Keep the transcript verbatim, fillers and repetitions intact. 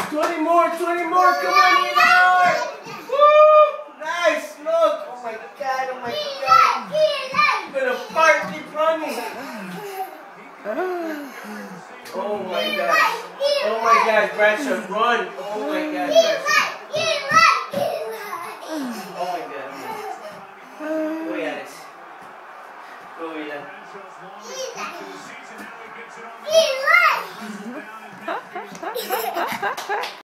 twenty more, twenty more. Come on, Eli. Woo! Nice. Look. Oh my God. Oh my God. I'm gonna fart in front of me. Oh my gosh. Oh my gosh, Bradshaw, run. Oh my God, Bradshaw. Oh my God. Go, Yanis. Go, Yanis.